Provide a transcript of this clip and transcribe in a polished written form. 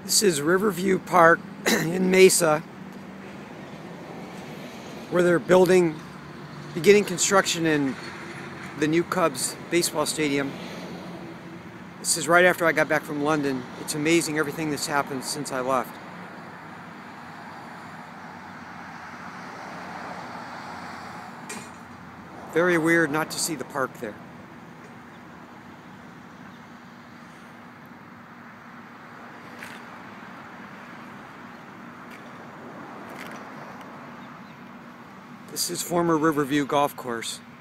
This is Riverview Park in Mesa, where they're beginning construction in the new Cubs baseball stadium. This is right after I got back from London. It's amazing everything that's happened since I left. Very weird not to see the park there. This is former Riverview Golf Course.